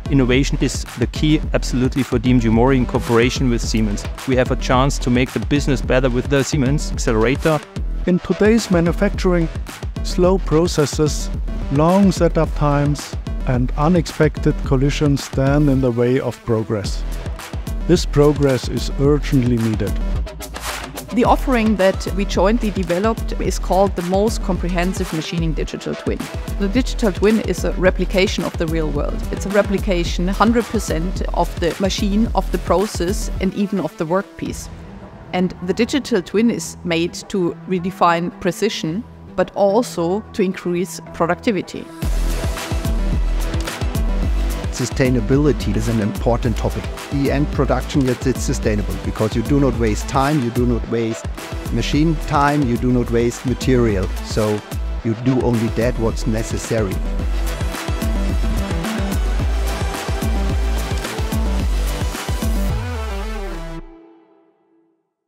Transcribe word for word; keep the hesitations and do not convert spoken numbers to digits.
Innovation is the key absolutely for D M G MORI in cooperation with Siemens. We have a chance to make the business better with the Siemens accelerator. In today's manufacturing, slow processes, long setup times, and unexpected collisions stand in the way of progress. This progress is urgently needed. The offering that we jointly developed is called the most comprehensive machining digital twin. The digital twin is a replication of the real world. It's a replication one hundred percent of the machine, of the process, and even of the workpiece. And the digital twin is made to redefine precision, but also to increase productivity. Sustainability is an important topic. The end production gets it sustainable because you do not waste time, you do not waste machine time, you do not waste material. So you do only that what's necessary.